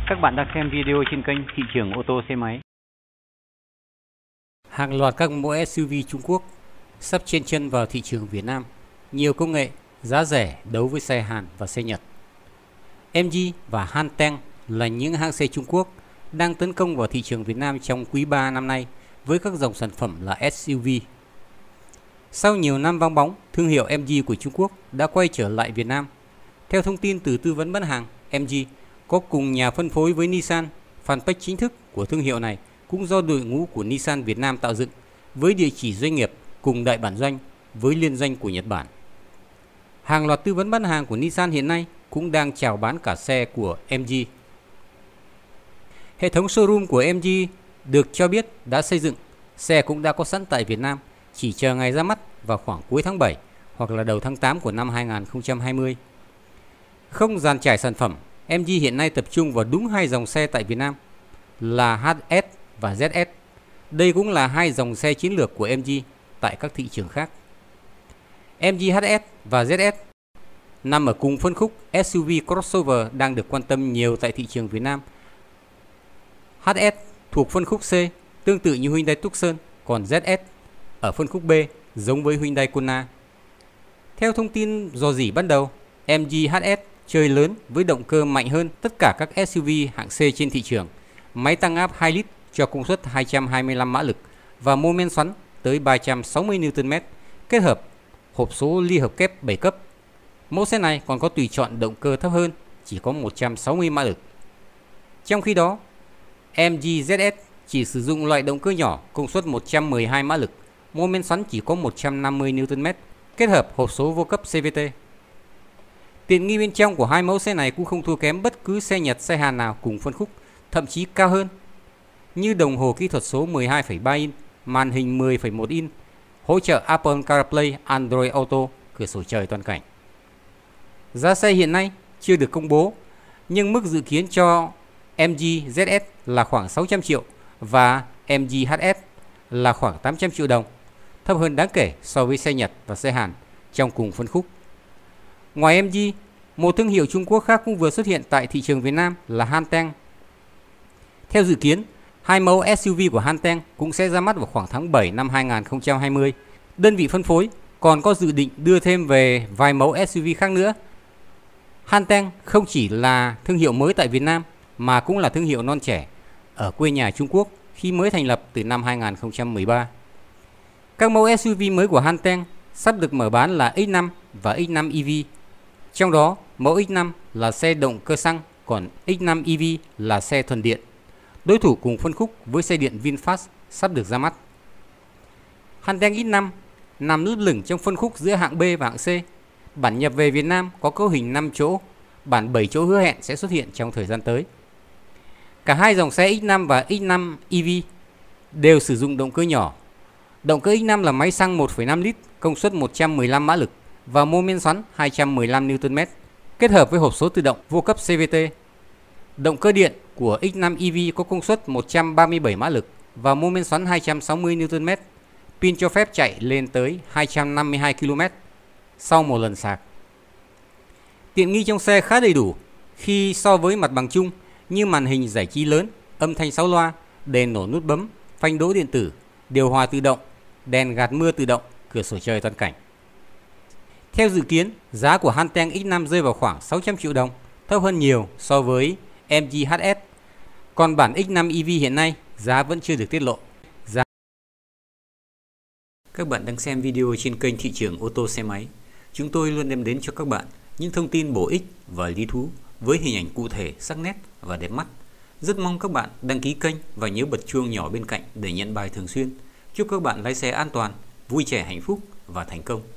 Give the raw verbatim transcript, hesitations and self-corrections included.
Các bạn đang xem video trên kênh Thị trường ô tô xe máy. Hàng loạt các mẫu ét u vê Trung Quốc sắp chen chân vào thị trường Việt Nam. Nhiều công nghệ, giá rẻ đấu với xe Hàn và xe Nhật. em giê và Hanteng là những hãng xe Trung Quốc đang tấn công vào thị trường Việt Nam trong quý ba năm nay với các dòng sản phẩm là ét u vê. Sau nhiều năm vắng bóng, thương hiệu em giê của Trung Quốc đã quay trở lại Việt Nam. Theo thông tin từ tư vấn bán hàng, em giê có cùng nhà phân phối với Nissan. Fanpage chính thức của thương hiệu này cũng do đội ngũ của Nissan Việt Nam tạo dựng, với địa chỉ doanh nghiệp cùng đại bản doanh với liên doanh của Nhật Bản. Hàng loạt tư vấn bán hàng của Nissan hiện nay cũng đang chào bán cả xe của em giê. Hệ thống showroom của em giê được cho biết đã xây dựng, xe cũng đã có sẵn tại Việt Nam, chỉ chờ ngày ra mắt vào khoảng cuối tháng bảy hoặc là đầu tháng tám của năm hai nghìn không trăm hai mươi. Không dàn trải sản phẩm, em giê hiện nay tập trung vào đúng hai dòng xe tại Việt Nam là hát ét và zét ét. Đây cũng là hai dòng xe chiến lược của em giê tại các thị trường khác. em giê hát ét và zét ét nằm ở cùng phân khúc ét u vê crossover đang được quan tâm nhiều tại thị trường Việt Nam. hát ét thuộc phân khúc C, tương tự như Hyundai Tucson, còn zét ét ở phân khúc B, giống với Hyundai Kona. Theo thông tin dò dỉ ban đầu, em giê hát ét chơi lớn với động cơ mạnh hơn tất cả các ét u vê hạng C trên thị trường, máy tăng áp hai lít cho công suất hai trăm hai mươi lăm mã lực và mô men xoắn tới ba trăm sáu mươi niu tơn mét, kết hợp hộp số ly hợp kép bảy cấp. Mẫu xe này còn có tùy chọn động cơ thấp hơn, chỉ có một trăm sáu mươi mã lực. Trong khi đó, em giê zét ét chỉ sử dụng loại động cơ nhỏ công suất một trăm mười hai mã lực, mô men xoắn chỉ có một trăm năm mươi niu tơn mét, kết hợp hộp số vô cấp xê vê tê. Tiện nghi bên trong của hai mẫu xe này cũng không thua kém bất cứ xe Nhật, xe Hàn nào cùng phân khúc, thậm chí cao hơn, như đồng hồ kỹ thuật số mười hai phẩy ba inch, màn hình mười phẩy một inch, hỗ trợ Apple CarPlay, Android Auto, cửa sổ trời toàn cảnh. Giá xe hiện nay chưa được công bố, nhưng mức dự kiến cho em giê zét ét là khoảng sáu trăm triệu và em giê hát ét là khoảng tám trăm triệu đồng, thấp hơn đáng kể so với xe Nhật và xe Hàn trong cùng phân khúc. Ngoài em giê, một thương hiệu Trung Quốc khác cũng vừa xuất hiện tại thị trường Việt Nam là Hanteng. Theo dự kiến, hai mẫu ét u vê của Hanteng cũng sẽ ra mắt vào khoảng tháng bảy năm hai nghìn không trăm hai mươi. Đơn vị phân phối còn có dự định đưa thêm về vài mẫu ét u vê khác nữa. Hanteng không chỉ là thương hiệu mới tại Việt Nam mà cũng là thương hiệu non trẻ ở quê nhà Trung Quốc khi mới thành lập từ năm hai nghìn không trăm mười ba. Các mẫu ét u vê mới của Hanteng sắp được mở bán là ích năm và ích năm e vê. Trong đó, mẫu ích năm là xe động cơ xăng, còn ích năm e vê là xe thuần điện. Đối thủ cùng phân khúc với xe điện VinFast sắp được ra mắt. Hanteng ích năm nằm lấp lửng trong phân khúc giữa hạng B và hạng C. Bản nhập về Việt Nam có cấu hình năm chỗ, bản bảy chỗ hứa hẹn sẽ xuất hiện trong thời gian tới. Cả hai dòng xe ích năm và ích năm e vê đều sử dụng động cơ nhỏ. Động cơ ích năm là máy xăng một phẩy năm lít, công suất một trăm mười lăm mã lực và mô men xoắn hai trăm mười lăm niu tơn mét, kết hợp với hộp số tự động vô cấp xê vê tê. Động cơ điện của ích năm e vê có công suất một trăm ba mươi bảy mã lực và mô men xoắn hai trăm sáu mươi niu tơn mét, pin cho phép chạy lên tới hai trăm năm mươi hai ki lô mét sau một lần sạc. Tiện nghi trong xe khá đầy đủ khi so với mặt bằng chung như màn hình giải trí lớn, âm thanh sáu loa, đèn nổ nút bấm, phanh đỗ điện tử, điều hòa tự động, đèn gạt mưa tự động, cửa sổ trời toàn cảnh. Theo dự kiến, giá của Hanteng ích năm rơi vào khoảng sáu trăm triệu đồng, thấp hơn nhiều so với em giê hát ét. Còn bản ích năm e vê hiện nay, giá vẫn chưa được tiết lộ. Giá... Các bạn đang xem video trên kênh Thị trường ô tô xe máy. Chúng tôi luôn đem đến cho các bạn những thông tin bổ ích và lý thú với hình ảnh cụ thể, sắc nét và đẹp mắt. Rất mong các bạn đăng ký kênh và nhớ bật chuông nhỏ bên cạnh để nhận bài thường xuyên. Chúc các bạn lái xe an toàn, vui trẻ, hạnh phúc và thành công.